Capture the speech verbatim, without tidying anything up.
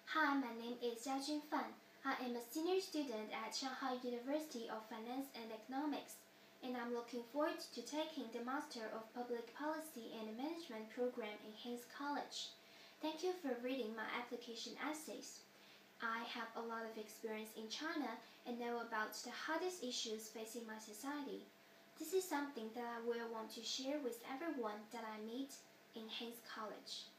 Hi, my name is Jiajun Fan. I am a senior student at Shanghai University of Finance and Economics, and I'm looking forward to taking the Master of Public Policy and Management program in Heinz College. Thank you for reading my application essays. I have a lot of experience in China and know about the hardest issues facing my society. This is something that I will want to share with everyone that I meet in Heinz College.